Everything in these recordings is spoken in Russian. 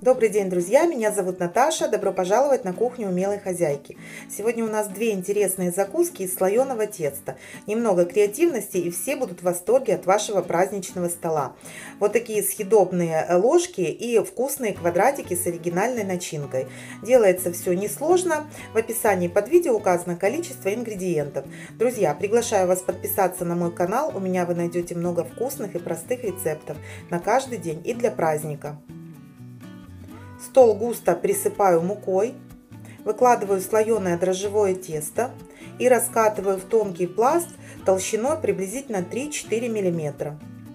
Добрый день, друзья! Меня зовут Наташа. Добро пожаловать на кухню умелой хозяйки. Сегодня у нас две интересные закуски из слоеного теста. Немного креативности, и все будут в восторге от вашего праздничного стола. Вот такие съедобные ложки и вкусные квадратики с оригинальной начинкой. Делается все несложно. В описании под видео указано количество ингредиентов. Друзья, приглашаю вас подписаться на мой канал. У меня вы найдете много вкусных и простых рецептов на каждый день и для праздника. Стол густо присыпаю мукой, выкладываю слоеное дрожжевое тесто и раскатываю в тонкий пласт толщиной приблизительно 3-4 мм.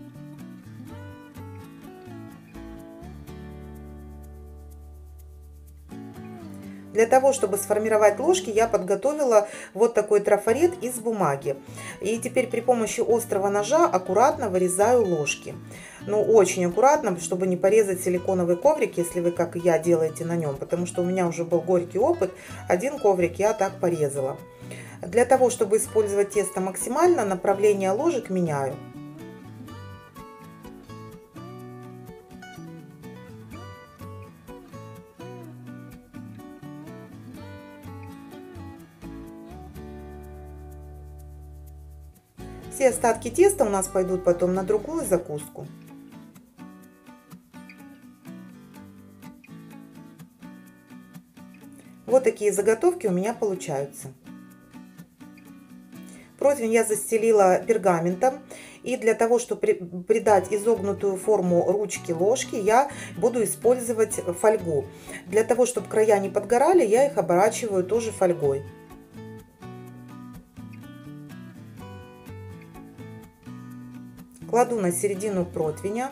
Для того, чтобы сформировать ложки, я подготовила вот такой трафарет из бумаги. И теперь при помощи острого ножа аккуратно вырезаю ложки. Ну, очень аккуратно, чтобы не порезать силиконовый коврик, если вы, как и я, делаете на нем. Потому что у меня уже был горький опыт. Один коврик я так порезала. Для того, чтобы использовать тесто максимально, направление ложек меняю. Все остатки теста у нас пойдут потом на другую закуску. Вот такие заготовки у меня получаются. Противень я застелила пергаментом. И для того, чтобы придать изогнутую форму ручки ложки, я буду использовать фольгу. Для того, чтобы края не подгорали, я их оборачиваю тоже фольгой. Кладу на середину противня.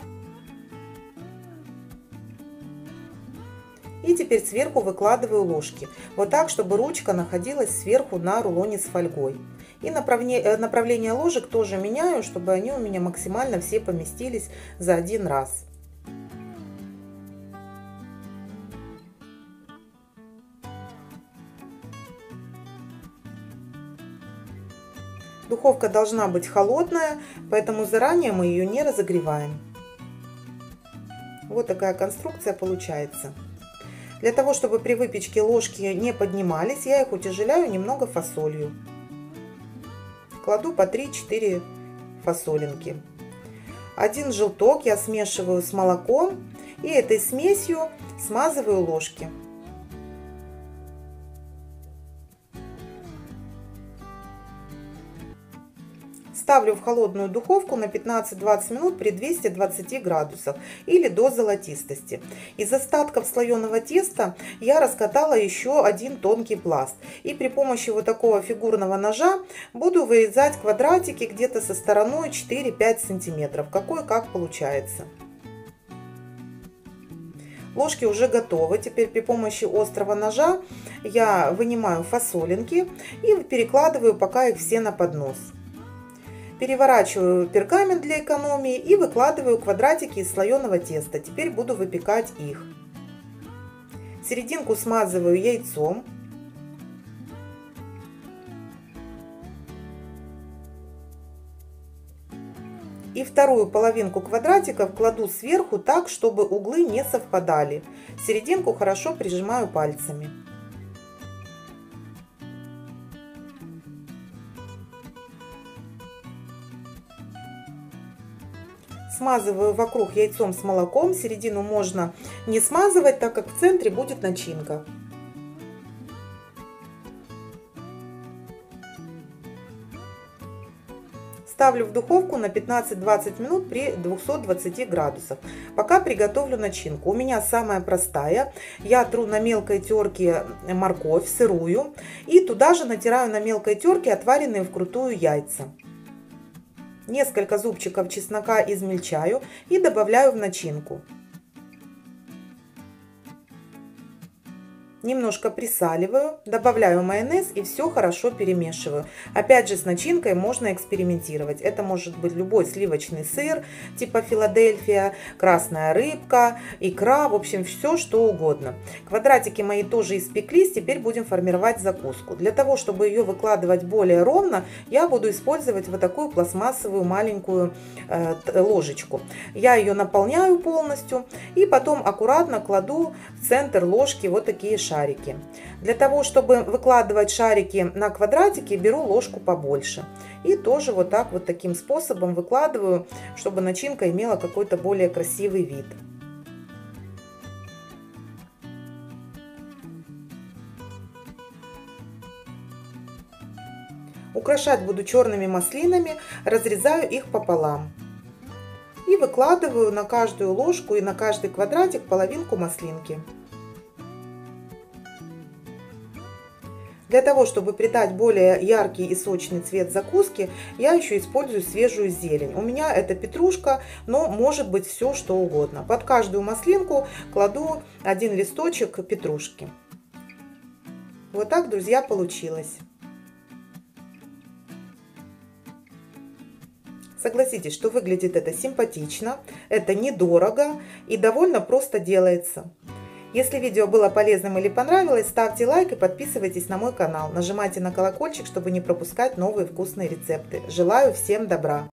И теперь сверху выкладываю ложки. Вот так, чтобы ручка находилась сверху на рулоне с фольгой. И направление ложек тоже меняю, чтобы они у меня максимально все поместились за один раз. Духовка должна быть холодная, поэтому заранее мы ее не разогреваем. Вот такая конструкция получается. Для того, чтобы при выпечке ложки не поднимались, я их утяжеляю немного фасолью. Кладу по 3-4 фасолинки. Один желток я смешиваю с молоком и этой смесью смазываю ложки. Ставлю в холодную духовку на 15-20 минут при 220 градусах или до золотистости. Из остатков слоеного теста я раскатала еще один тонкий пласт. И при помощи вот такого фигурного ножа буду вырезать квадратики где-то со стороной 4-5 сантиметров. Какой как получается. Ложки уже готовы. Теперь при помощи острого ножа я вынимаю фасолинки и перекладываю пока их все на поднос. Переворачиваю пергамент для экономии и выкладываю квадратики из слоеного теста. Теперь буду выпекать их. Серединку смазываю яйцом. И вторую половинку квадратиков кладу сверху так, чтобы углы не совпадали. Серединку хорошо прижимаю пальцами. Смазываю вокруг яйцом с молоком. Середину можно не смазывать, так как в центре будет начинка. Ставлю в духовку на 15-20 минут при 220 градусах. Пока приготовлю начинку. У меня самая простая. Я тру на мелкой терке морковь сырую. И туда же натираю на мелкой терке отваренные вкрутую яйца. Несколько зубчиков чеснока измельчаю и добавляю в начинку. Немножко присаливаю, добавляю майонез и все хорошо перемешиваю. Опять же, с начинкой можно экспериментировать. Это может быть любой сливочный сыр, типа Филадельфия, красная рыбка, икра, в общем, все что угодно. Квадратики мои тоже испеклись, теперь будем формировать закуску. Для того, чтобы ее выкладывать более ровно, я буду использовать вот такую пластмассовую маленькую ложечку. Я ее наполняю полностью и потом аккуратно кладу в центр ложки вот такие шарики. Для того, чтобы выкладывать шарики на квадратики, беру ложку побольше. И тоже вот так вот таким способом выкладываю, чтобы начинка имела какой-то более красивый вид. Украшать буду черными маслинами, разрезаю их пополам. И выкладываю на каждую ложку и на каждый квадратик половинку маслинки. Для того, чтобы придать более яркий и сочный цвет закуски, я еще использую свежую зелень. У меня это петрушка, но может быть все что угодно. Под каждую маслинку кладу один листочек петрушки. Вот так, друзья, получилось. Согласитесь, что выглядит это симпатично, это недорого и довольно просто делается. Если видео было полезным или понравилось, ставьте лайк и подписывайтесь на мой канал. Нажимайте на колокольчик, чтобы не пропускать новые вкусные рецепты. Желаю всем добра!